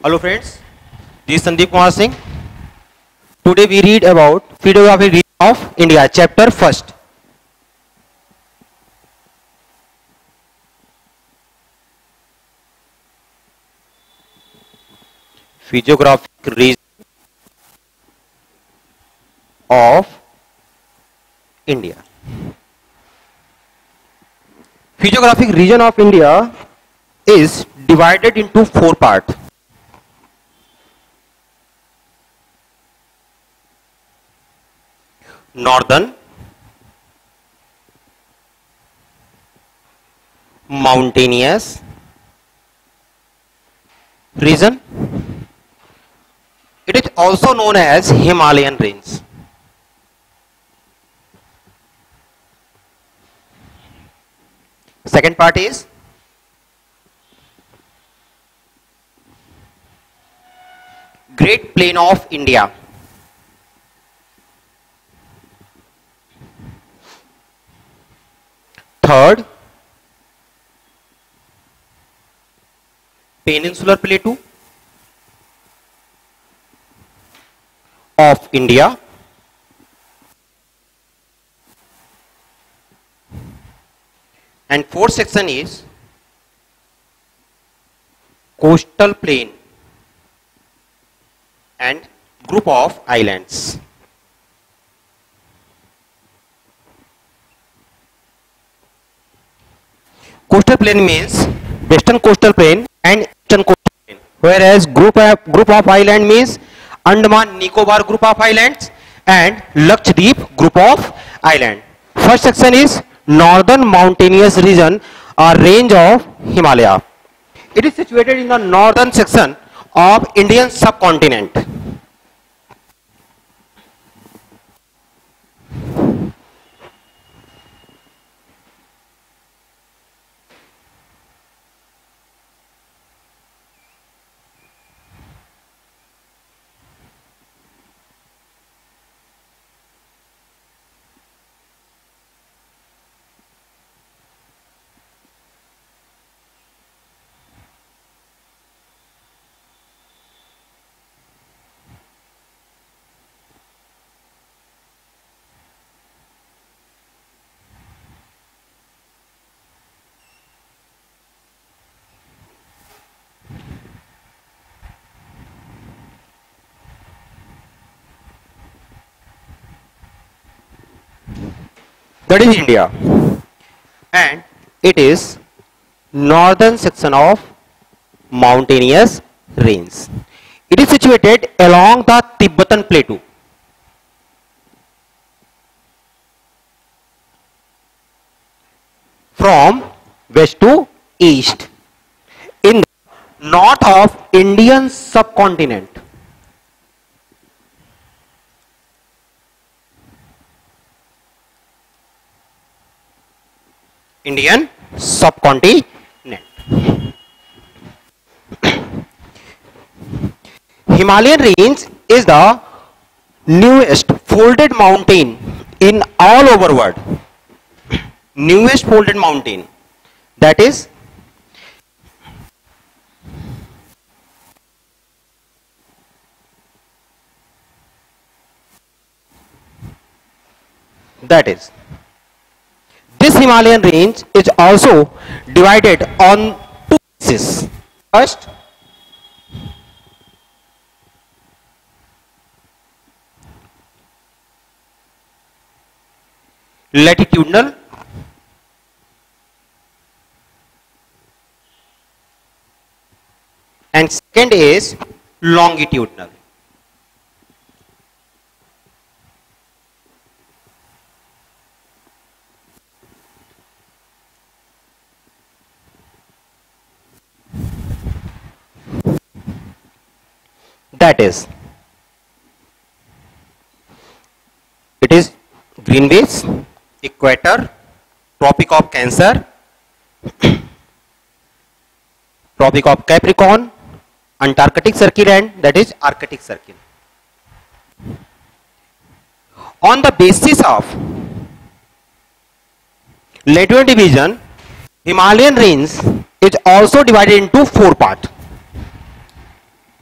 Hello friends, this is Sandeep Kumar Singh. Today we read about Physiographic region of India, chapter 1st. Physiographic region of India. Physiographic region of India is divided into four parts. Northern, mountainous region. It is also known as Himalayan range. Second part is Great Plain of India. Third, Peninsular Plateau of India. And fourth section is Coastal Plain and group of islands. Coastal plain means western coastal plain and eastern coastal plain, whereas group of island means Andaman Nicobar group of islands and Lakshadweep group of island. First section is northern mountainous region or range of Himalaya. It is situated in the northern section of Indian subcontinent. That is India, and it is northern section of mountainous range. It is situated along the Tibetan Plateau. From west to east in the north of Indian subcontinent. Indian subcontinent. Himalayan range is the newest folded mountain in all over world. Newest folded mountain, that is this Himalayan range is also divided on two axes. First, latitudinal and second is longitudinal. That is, it is Greenwich, Equator, Tropic of Cancer, Tropic of Capricorn, Antarctic Circle, and that is Arctic Circle. On the basis of latitude division, Himalayan range is also divided into four parts.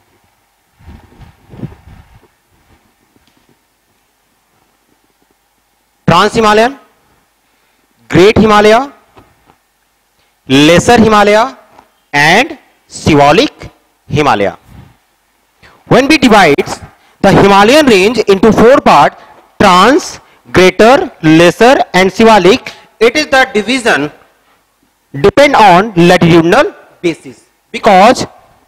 Trans Himalayan, Great Himalaya, Lesser Himalaya and Shivalik Himalaya. When we divide the Himalayan range into four parts, Trans, Greater, Lesser and Shivalik, it is the division depend on latitudinal basis, because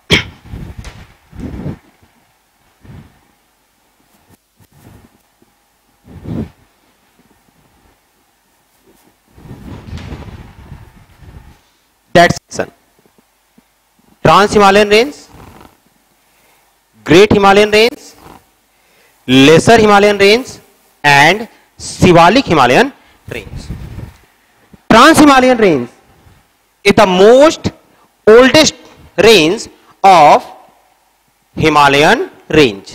that section, Trans Himalayan range, Great Himalayan range, Lesser Himalayan range and Shivalik Himalayan range. Trans Himalayan range is the most oldest range of Himalayan range,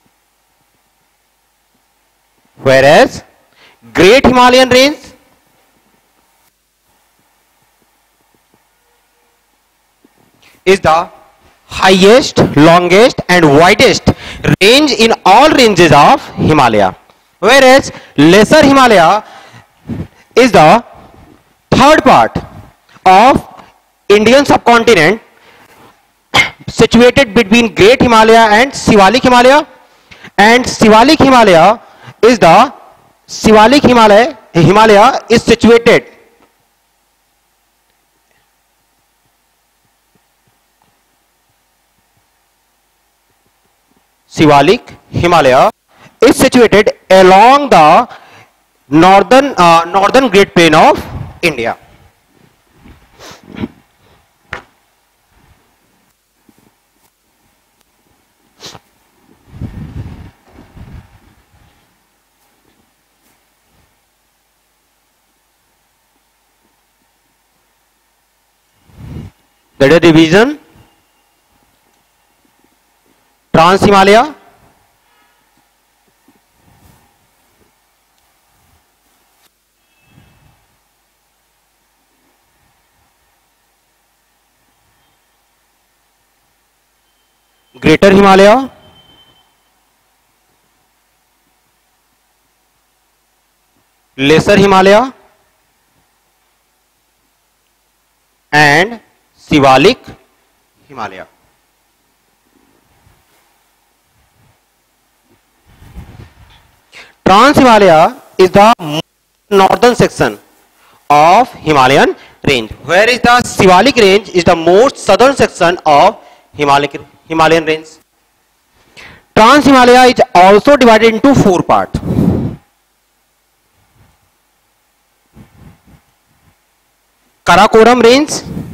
whereas Great Himalayan range is the highest, longest and widest range in all ranges of Himalaya, whereas Lesser Himalaya is the third part of Indian subcontinent, situated between Great Himalaya and Shivalik Himalaya, and Shivalik Himalaya is the Himalaya is situated Shivalik Himalaya is situated along the northern Great Plain of India. That is division Trans Himalaya, Greater Himalaya, Lesser Himalaya and Shivalik Himalaya. Trans Himalaya is the northern section of Himalayan range, whereas the Shivalik range is the most southern section of Himalayan range. Trans Himalaya is also divided into four parts. Karakoram range,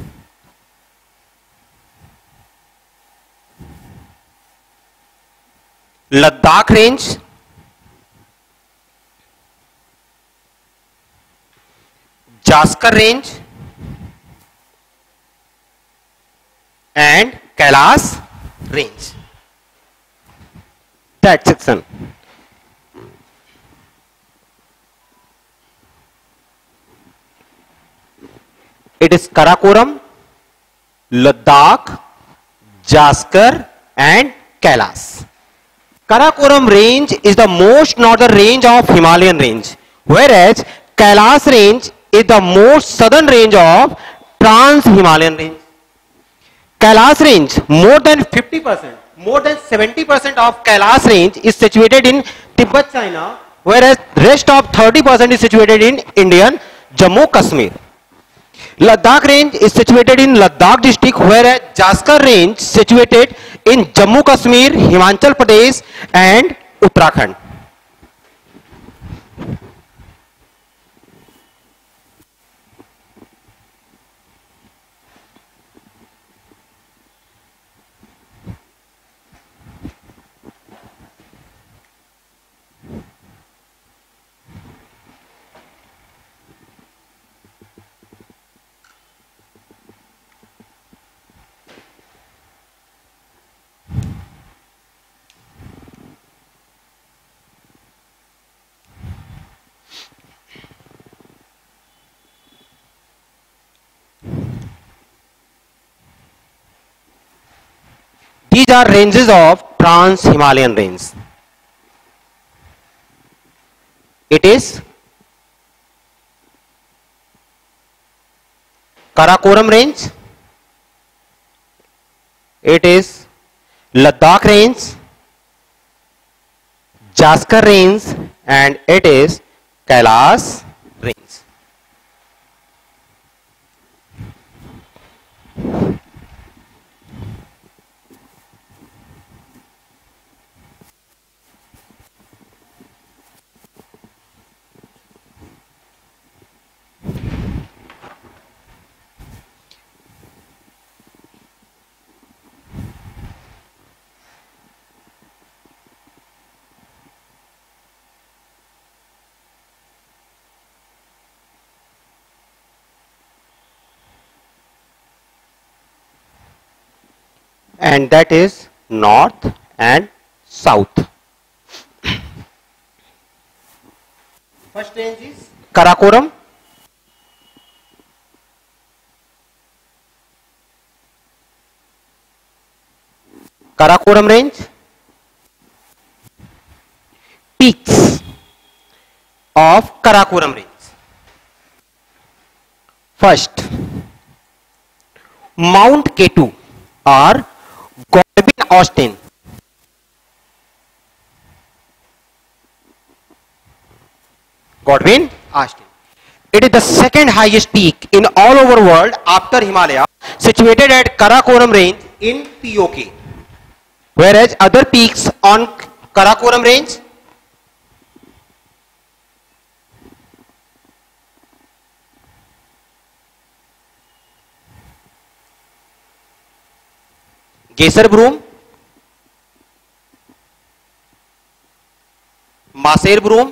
Ladakh range, Jaskar range and Kailas range. That section. It is Karakoram, Ladakh, Jaskar and Kailas. Karakoram range is the most northern range of Himalayan range, whereas Kailas range is the most southern range of Trans-Himalayan range. Kailas range, more than 50%, more than 70% of Kailas range is situated in Tibet, China, whereas rest of 30% is situated in Indian Jammu Kashmir. Ladakh range is situated in Ladakh district, whereas Jaskar range situated in Jammu Kashmir, Himachal Pradesh and Uttarakhand. These are ranges of Trans-Himalayan range. It is Karakoram range, it is Ladakh range, Jaskar range, and it is Kailas range. And that is north and south. First range is Karakoram, Karakoram range, peaks of Karakoram range. First, Mount K2 or Godwin Austen. Godwin Austen. It is the second highest peak in all over world after Himalaya, situated at Karakoram range in POK. Whereas other peaks on Karakoram range, Geser Broom, Maser Broom,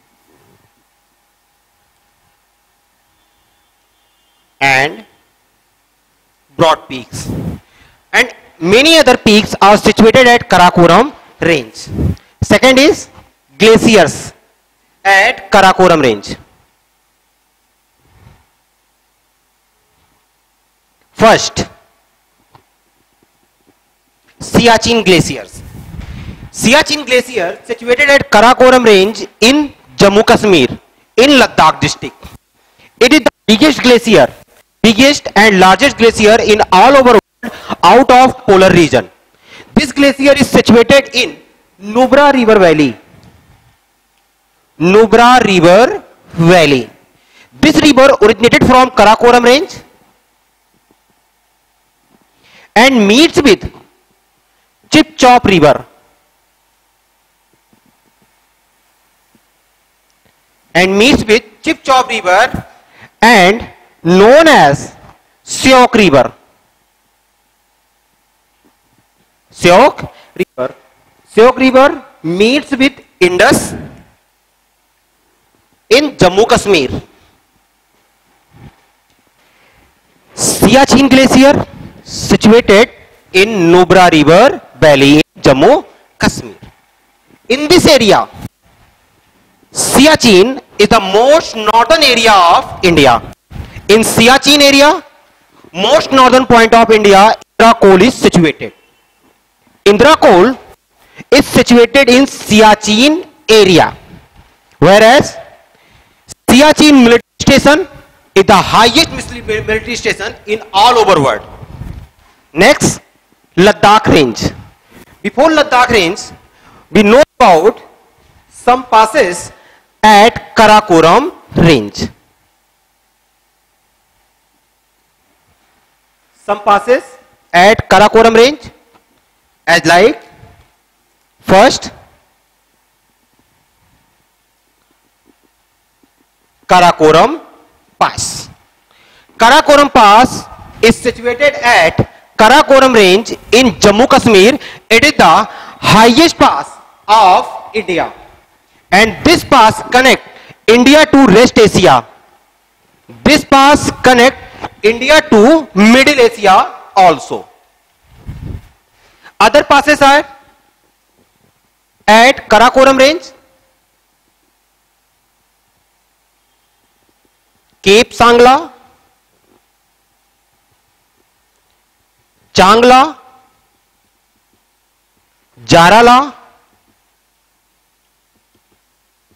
and Broad peaks, and many other peaks are situated at Karakoram range. Second is glaciers at Karakoram range. First, Siachen glaciers. Siachen glacier situated at Karakoram range in Jammu Kashmir in Ladakh district. It is the biggest and largest glacier in all over world out of polar region. This glacier is situated in Nubra River Valley. Nubra River Valley. This river originated from Karakoram range and meets with Chip-Chop River and known as Syok River. Syok River meets with Indus in Jammu Kashmir. Siachen Glacier situated in Nubra River Valley in Jammu Kashmir. In this area, Siachen is the most northern area of India. In Siachen area, most northern point of India, Indra Col is situated. Indra Col is situated in Siachen area, whereas Siachen military station is the highest military station in all over world. Next, Ladakh range. Before Ladakh range, we know about some passes at Karakoram range. Some passes at Karakoram range as like first Karakoram Pass. Karakoram Pass is situated at Karakoram range in Jammu Kashmir. It is the highest pass of India, and this pass connect India to West Asia. This pass connect India to Middle Asia also. Other passes are at Karakoram range, Cape Sangla, Changla, Jarala,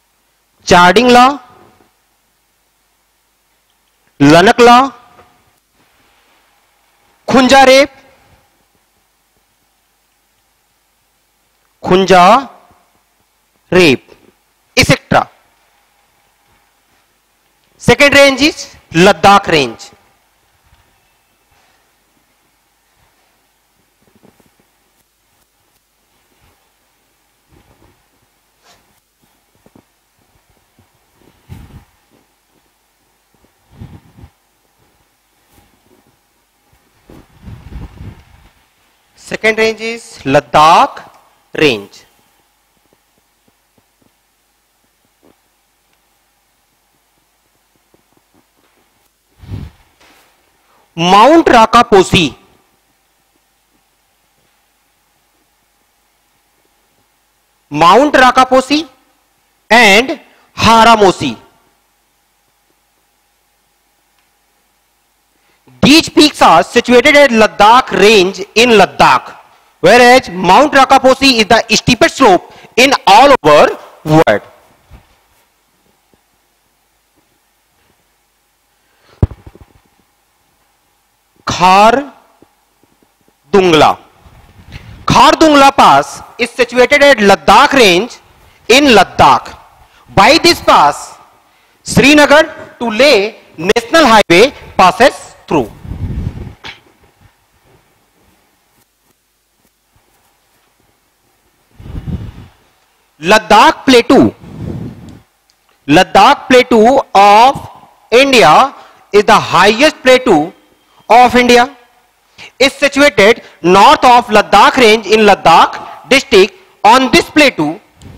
Chardingla, Lanakla, Khunjerab, Khunjerab, etc. Second range is Ladakh range. Second range is Ladakh range. Mount Rakaposi, Mount Rakaposi and Haramosi. These peaks are situated at Ladakh range in Ladakh, whereas Mount Rakaposi is the steepest slope in all over world. Khardungla. Khardungla Pass is situated at Ladakh range in Ladakh. By this pass, Srinagar to Leh National Highway passes through. Ladakh Plateau. Ladakh Plateau of India is the highest plateau of India. Is situated north of Ladakh range in Ladakh district. On this plateau,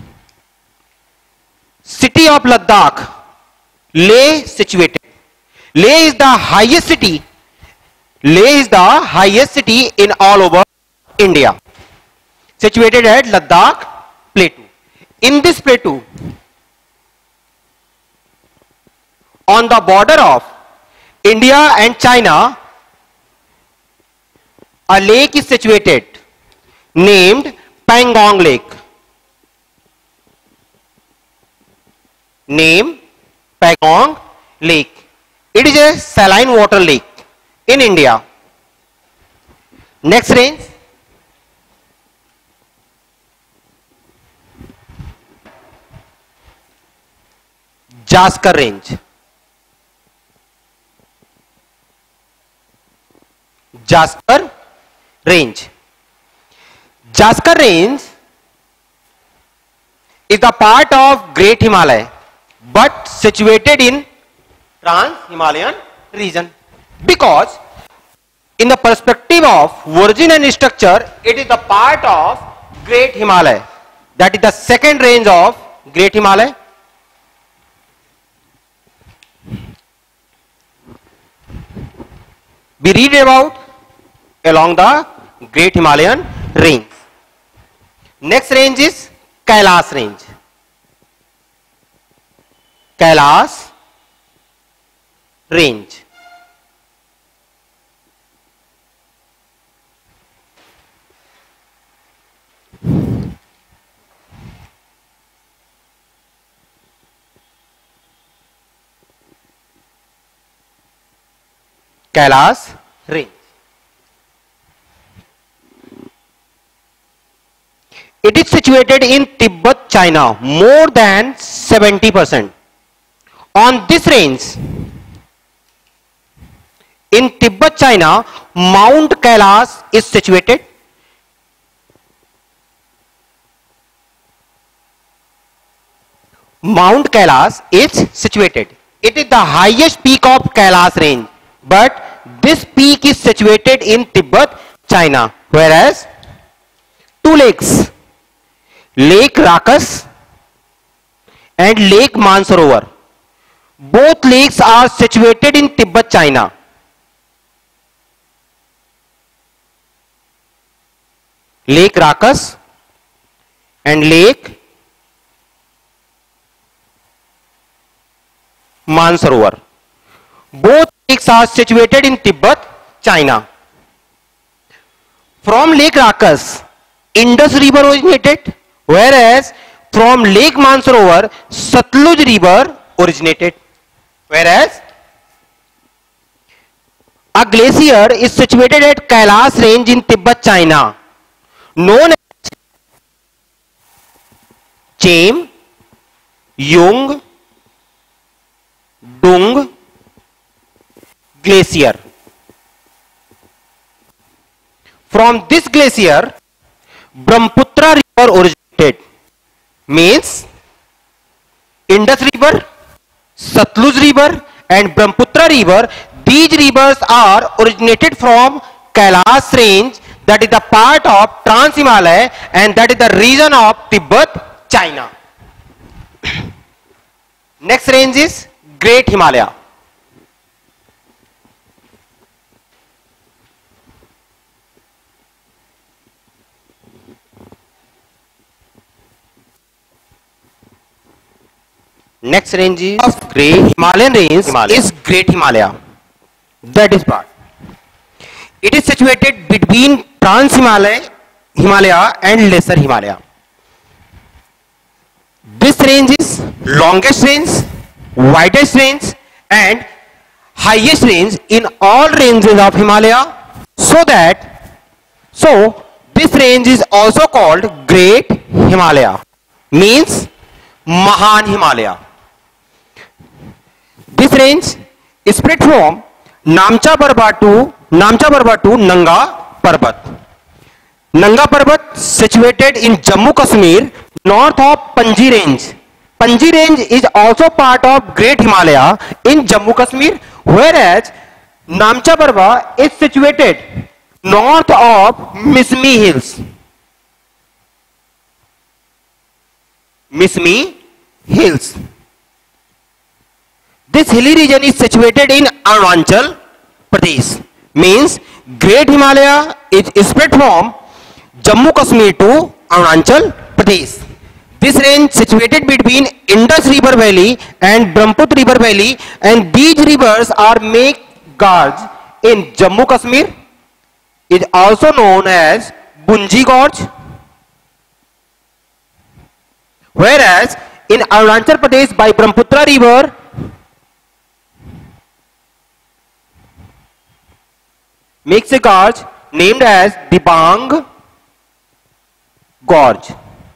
city of Ladakh, Leh situated. Leh is the highest city. Leh is the highest city in all over India, situated at Ladakh plateau. In this plateau, on the border of India and China, a lake is situated named Pangong Lake. Name Pangong Lake. It is a saline water lake in India. Next range, Jaskar range. Jaskar range. Jaskar range is the part of Great Himalaya but situated in Trans-Himalayan region, because in the perspective of origin and structure, it is the part of Great Himalaya. That is the second range of Great Himalaya. We read about along the Great Himalayan range. Next range is Kailas range. Kailas range. Kailas range. It is situated in Tibet, China, more than 70%. On this range, in Tibet, China, Mount Kailas is situated. Mount Kailas is situated. It is the highest peak of Kailas range, but this peak is situated in Tibet, China, whereas two lakes, Lake Rakas and Lake Mansarovar, both lakes are situated in Tibet, China. Lake Rakas and Lake Mansarovar, both lakes are situated in Tibet, China. From Lake Rakas, Indus River originated, whereas from Lake Mansarovar, Satluj River originated. Whereas A glacier is situated at Kailash range in Tibet, China, known as Chem, Yung, Dung glacier. From this glacier, Brahmaputra river originated. Means Indus river, Satluj river and Brahmaputra river, these rivers are originated from Kailash range, that is the part of Trans Himalaya, and that is the region of Tibet, China. Next range is Great Himalaya. Next range is of Great Himalayan range is Great Himalaya. That is part. It is situated between Trans Himalaya and Lesser Himalaya. This range is longest range, widest range and highest range in all ranges of Himalaya. So this range is also called Great Himalaya, means Mahan Himalaya. This range is spread from Namcha Parbat to Nanga Parbat. Nanga Parbat situated in Jammu Kashmir, north of Panji range. Panji range is also part of Great Himalaya in Jammu Kashmir, whereas Namcha Parbat is situated north of Mismi Hills. Mismi Hills. This hilly region is situated in Arunachal Pradesh. Means Great Himalaya is spread from Jammu Kashmir to Arunachal Pradesh. This range situated between Indus River Valley and Brahmaputra River Valley, and these rivers are make gorge in Jammu Kashmir. It is also known as Bunji Gorge. Whereas in Arunachal Pradesh by Brahmaputra River, makes a gorge named as Dibang Gorge.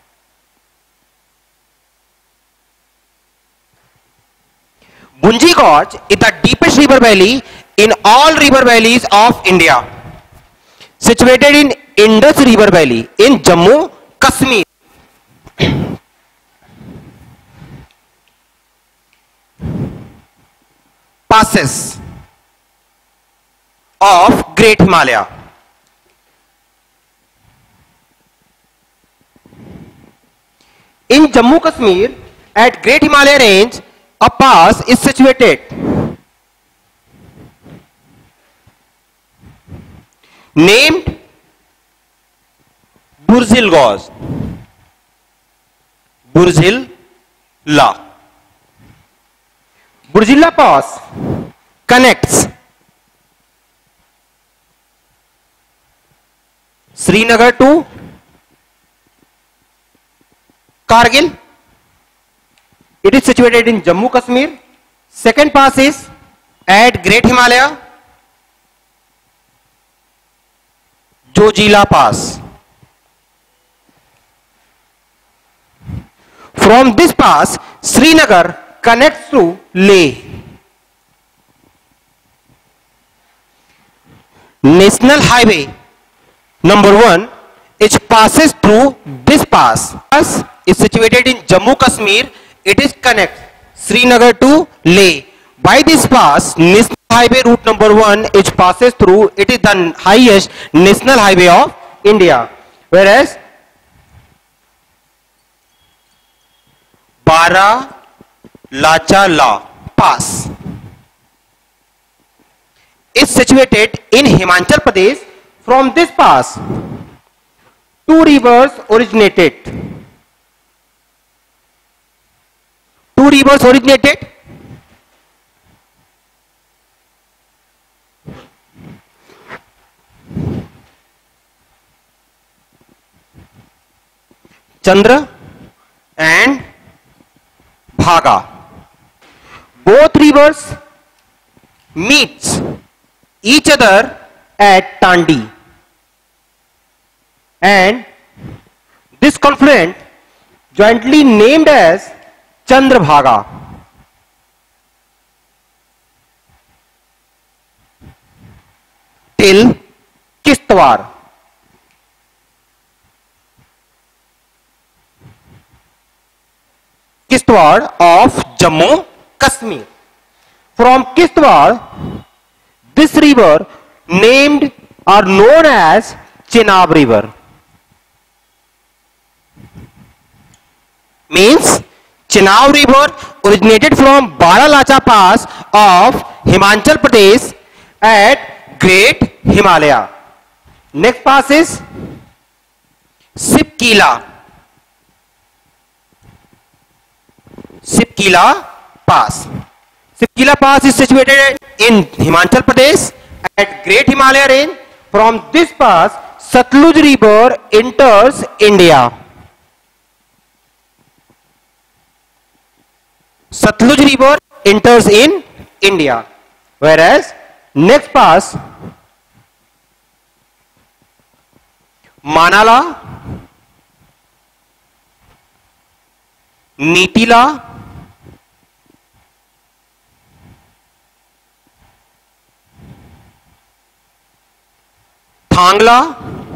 Bunji Gorge is the deepest river valley in all river valleys of India, situated in Indus River Valley in Jammu Kashmir. Passes of Great Himalaya. In Jammu Kashmir, at Great Himalaya range, a pass is situated named Burzil Gauze. Burzilla. Burzilla Pass connects Srinagar to Kargil. It is situated in Jammu Kashmir. Second pass is at Great Himalaya, Jojila Pass. From this pass, Srinagar connects to Leh. National Highway number 1, it passes through this pass. Pass is situated in Jammu Kashmir. It is connect Srinagar to Leh. By this pass, National Highway route number 1, it passes through. It is the highest national highway of India. Whereas Bara-Lachala Pass is situated in Himachal Pradesh. From this pass, two rivers originated. Chandra and Bhaga. Both rivers meets each other at Tandi, and this confluent jointly named as Chandrabhaga. Till Kishtwar. Kishtwar of Jammu Kashmir. From Kishtwar, this river named or known as Chenab River. Means Chenab River originated from Baralacha Pass of Himachal Pradesh at Great Himalaya. Next pass is Sipkila. Sipkila Pass. Sipkila Pass is situated in Himachal Pradesh at Great Himalaya range. From this pass, Satluj River enters India. Satluj River enters in India. Whereas next pass, Manala, Nitila, Thangla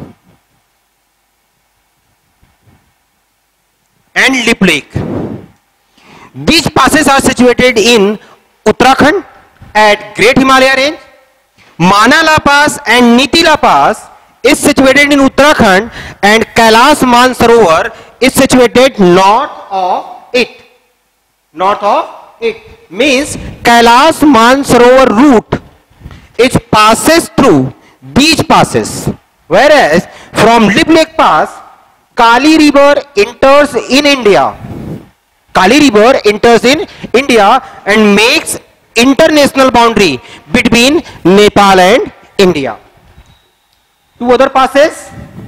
and Lip Lake. These passes are situated in Uttarakhand at Great Himalaya range. Manala Pass and Nitila Pass is situated in Uttarakhand, and Kailash Mansarovar is situated north of it. North of it means Kailash Mansarovar route, it passes through these passes. Whereas from Lip Lake Pass, Kali River enters in India. Kali River enters in India and makes international boundary between Nepal and India. Two other passes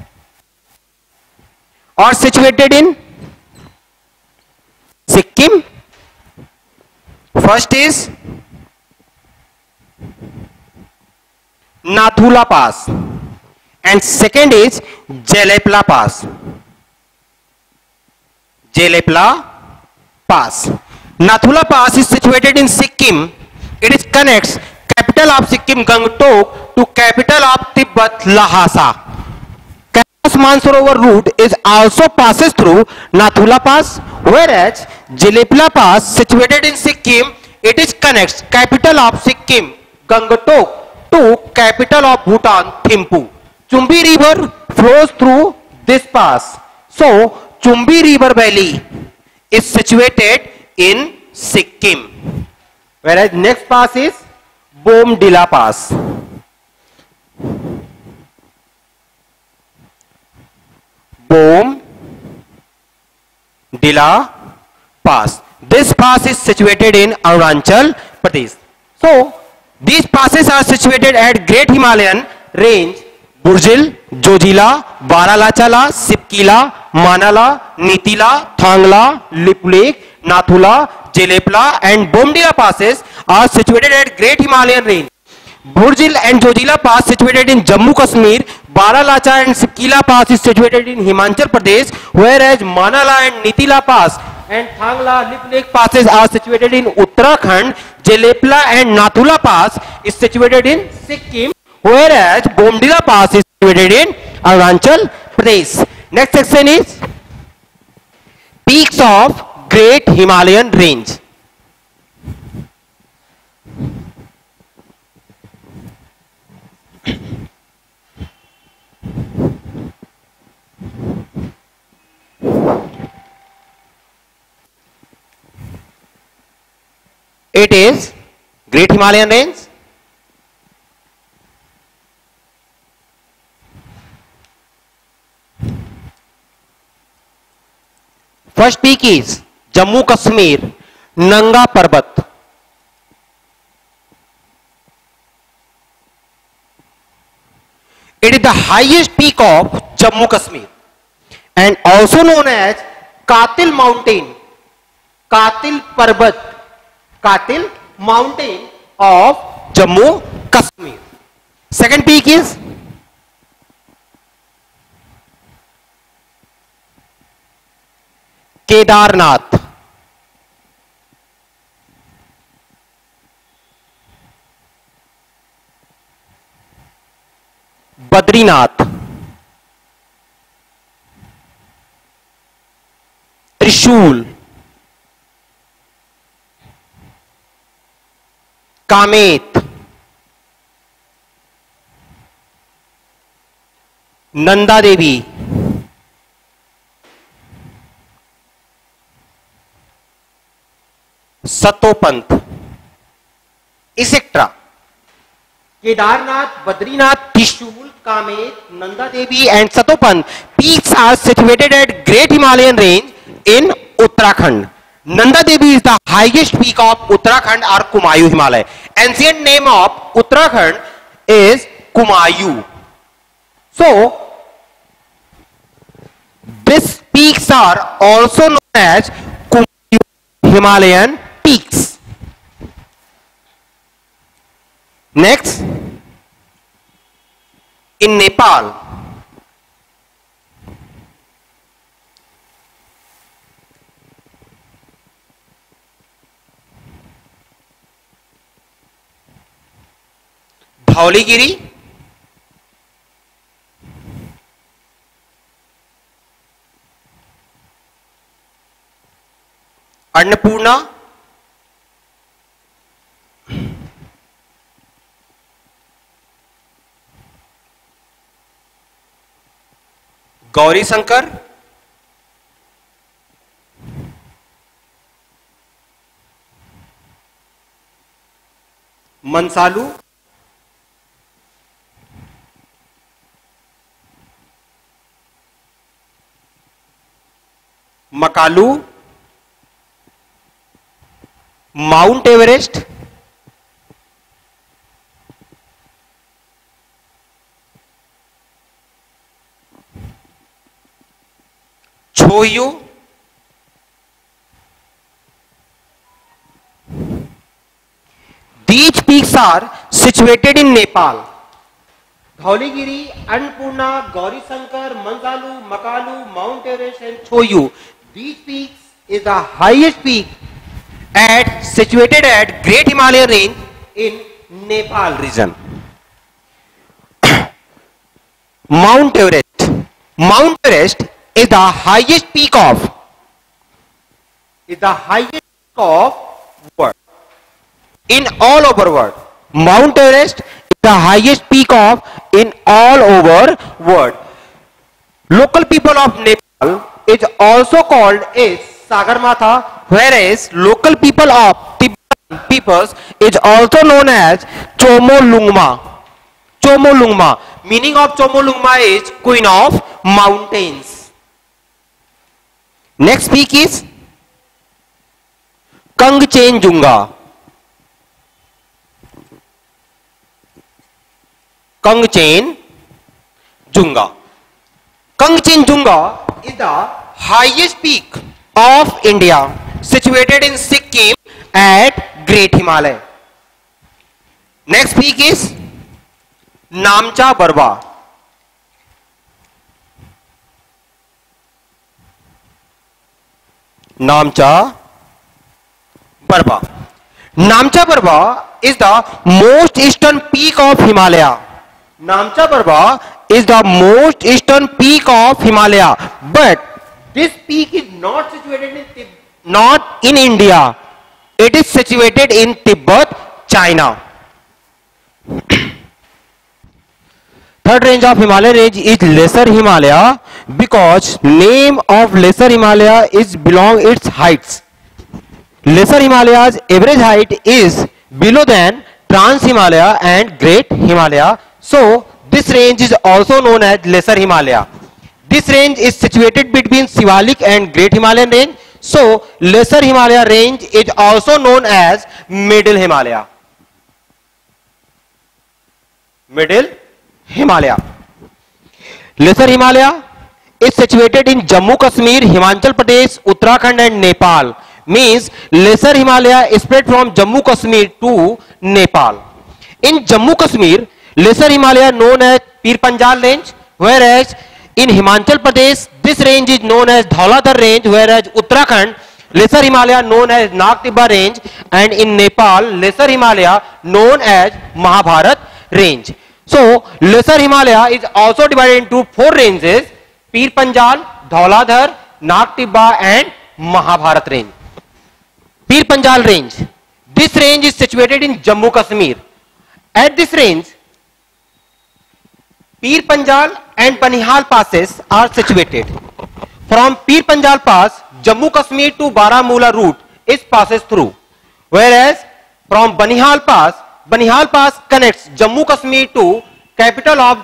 are situated in Sikkim. First is Nathula Pass and second is Jelepla Pass. Jelepla Pass. Nathula Pass is situated in Sikkim. It is connects capital of Sikkim Gangtok to capital of Tibet Lhasa. Kailash Mansarovar route is also passes through Nathula Pass, whereas Jelepla Pass situated in Sikkim, it is connects capital of Sikkim Gangtok to capital of Bhutan Thimphu. Chumbi River flows through this pass. So Chumbi River Valley is situated in Sikkim. Whereas next pass is Bomdila Pass. Bomdila Pass. This pass is situated in Arunachal Pradesh. So these passes are situated at Great Himalayan range: Burjil, Jojila, Baralachala, Sipkila, Manala, Nitila, Thangla, Lip Lake, Nathula, Jelepla and Bomdila passes are situated at Great Himalayan range. Burjil and Jojila Pass situated in Jammu Kashmir, Baralacha and Sipkila Pass is situated in Himachal Pradesh, whereas Manala and Nitila Pass and Thangla, Lip Lake passes are situated in Uttarakhand. Jelepla and Nathula Pass is situated in Sikkim, whereas Bomdila Pass is situated in Arunachal Pradesh. Next section is peaks of Great Himalayan range. It is Great Himalayan range. First peak is Jammu Kashmir, Nanga Parbat. It is the highest peak of Jammu Kashmir and also known as Katil Mountain, Katil Parbat, Katil Mountain of Jammu Kashmir. Second peak is Kedarnath. Badrinath. Trishul. Kamet. Nanda Devi. Satopant, etc. Kedarnath, Badrinath, Trishul, Kamet, Nanda Devi and Satopant peaks are situated at Great Himalayan Range in Uttarakhand. Nanda Devi is the highest peak of Uttarakhand or Kumayu Himalaya. Ancient name of Uttarakhand is Kumayu. So, these peaks are also known as Kumayu Himalayan peaks. Next, in Nepal, Dhauligiri, Annapurna, Gauri Shankar, Mansalu, Makalu, Mount Everest, Choyu, these peaks are situated in Nepal. Dhauligiri, Annapurna, Gauri Shankar, Mansalu, Makalu, Mount Everest and Choyu. These peaks is the highest peak situated at Great Himalayan Range in Nepal region. Mount Everest. Mount Everest is the highest peak of world in all over world. Mount Everest is the highest peak of in all over world. Local people of Nepal is also called as Sagarmatha, whereas local people of Tibetan peoples is also known as Chomolungma. Chomolungma. Meaning of Chomolungma is Queen of Mountains. Next peak is Kangchenjunga. Kangchenjunga. Kangchenjunga is the highest peak of India, situated in Sikkim at Great Himalaya. Next peak is Namcha Barwa. Namcha Barwa. Namcha Barwa is the most eastern peak of Himalaya. Namcha Barwa is the most eastern peak of Himalaya, but this peak is not situated in India. It is situated in Tibet, China. Third range of Himalayan range is Lesser Himalaya, because name of Lesser Himalaya is belong its heights. Lesser Himalaya's average height is below than Trans Himalaya and Great Himalaya. So this range is also known as Lesser Himalaya. This range is situated between Shivalik and Great Himalayan range. So Lesser Himalaya range is also known as Middle Himalaya. Middle Himalaya. Lesser Himalaya is situated in Jammu Kashmir, Himachal Pradesh, Uttarakhand and Nepal. Means Lesser Himalaya is spread from Jammu Kashmir to Nepal. In Jammu Kashmir, Lesser Himalaya known as Pir Panjal range, whereas in Himachal Pradesh this range is known as Dhauladhar range, whereas Uttarakhand Lesser Himalaya known as Nag Tibba range, and in Nepal Lesser Himalaya known as Mahabharat range. So Lesser Himalaya is also divided into 4 ranges: Pir Panjal, Dhauladhar, Nag Tibba and Mahabharat range. Pir Panjal range. This range is situated in Jammu Kashmir. At this range, Pir Panjal and Banihal passes are situated. From Pir Panjal Pass, Jammu Kashmir to Baramulla route is passes through. Whereas from Banihal Pass connects Jammu Kashmir to capital of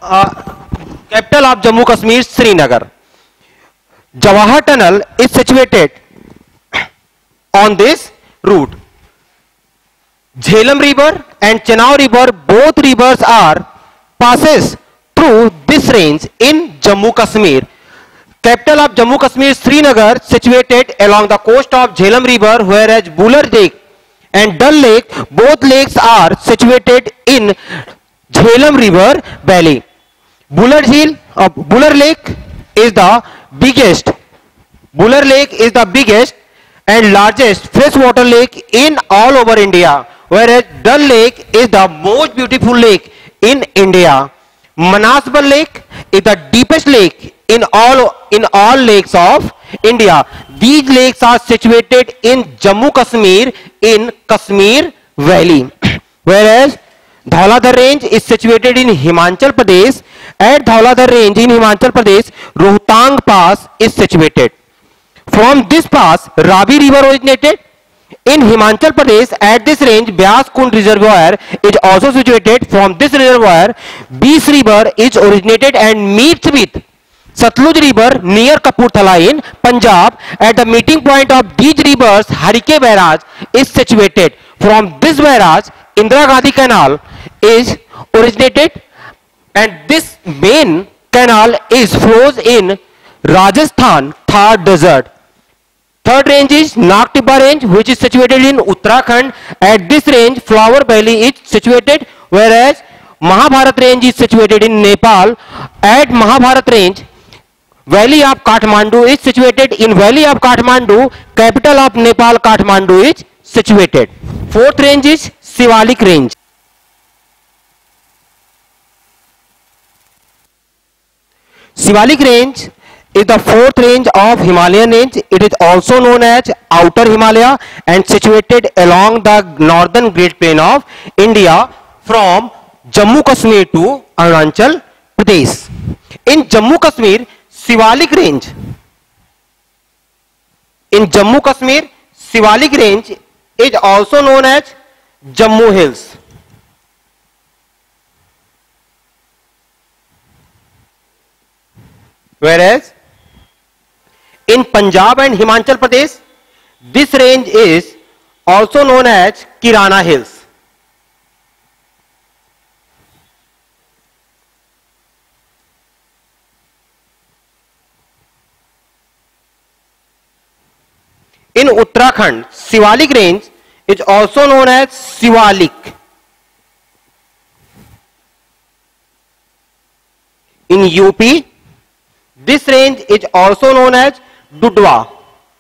Jammu Kashmir, Srinagar. Jawahar Tunnel is situated on this route. Jhelum River and Chenab River, both rivers are passes through this range in Jammu Kashmir. Capital of Jammu Kashmir, Srinagar, situated along the coast of Jhelum River, whereas Buller Lake and Dal Lake, both lakes are situated in Jhelum River Valley. Buller Lake is the biggest. Buller Lake is the biggest and largest freshwater lake in all over India, whereas Dal Lake is the most beautiful lake in India. Manasbar Lake is the deepest lake in all lakes of India. These lakes are situated in Jammu Kashmir in Kashmir Valley, whereas Dhauladhar range is situated in Himachal Pradesh. At Dhauladhar range in Himachal Pradesh, Rohtang Pass is situated. From this pass, Ravi River originated. In Himachal Pradesh, at this range, Byas Kund Reservoir is also situated. From this reservoir, Beas River is originated and meets with Satluj River near Kapurthala in Punjab. At the meeting point of these rivers, Harike Barrage is situated. From this barrage, Indira Gandhi Canal is originated, and this main canal is flows in Rajasthan Thar Desert. Third range is Nag Tibba range, which is situated in Uttarakhand. At this range, Flower Valley is situated, whereas Mahabharat range is situated in Nepal. At Mahabharat range, Valley of Kathmandu is situated. In Valley of Kathmandu, capital of Nepal, Kathmandu is situated. Fourth range is Shivalik range. Shivalik range is the fourth range of Himalayan range. It is also known as Outer Himalaya and situated along the northern Great Plain of India from Jammu Kashmir to Arunachal Pradesh. In Jammu Kashmir, Shivalik range. In Jammu Kashmir, Shivalik range is also known as Jammu Hills. Whereas in Punjab and Himachal Pradesh, this range is also known as Kirana Hills. In Uttarakhand, Shivalik range is also known as Shivalik. In UP, this range is also known as Dudwa.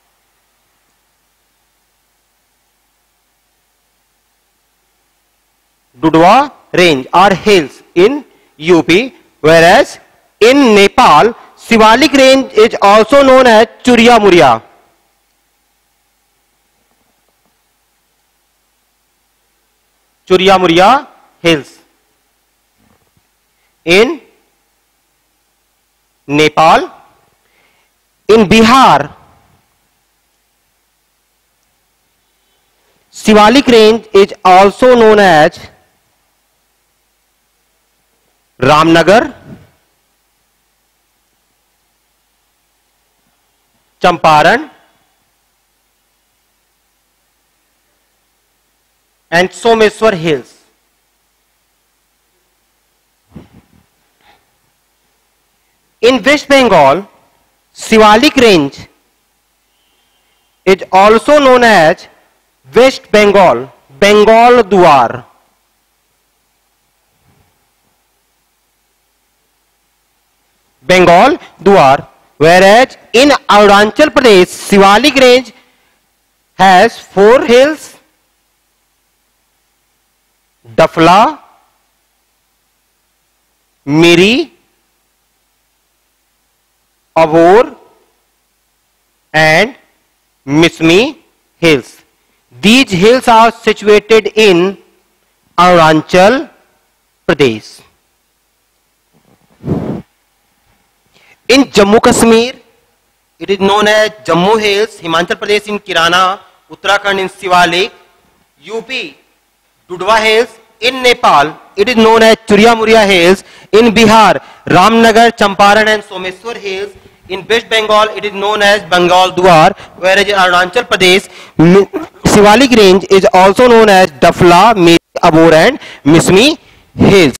Dudwa range are hills in UP, whereas in Nepal, Shivalik range is also known as Churiya Muria. Churiya Muria hills. In Nepal, in Bihar, Shivalik range is also known as Ramnagar, Champaran and Someshwar hills. In West Bengal, Shivalik range is also known as West Bengal, Bengal Duar. Bengal, Duar. Whereas in Arunachal Pradesh, Shivalik range has 4 hills: Dafla, Miri, Abor and Mismi hills. These hills are situated in Arunachal Pradesh. In Jammu Kashmir, it is known as Jammu Hills, Himachal Pradesh in Kirana, Uttarakhand in Shivalik, UP, Dudhwa Hills. In Nepal, it is known as Churiya Muria Hills. In Bihar, Ramnagar, Champaran and Someshwar Hills. In West Bengal, it is known as Bengal Duar, whereas in Arunachal Pradesh, Shivalik range is also known as Dafla, Miri, Abor and Mismi Hills.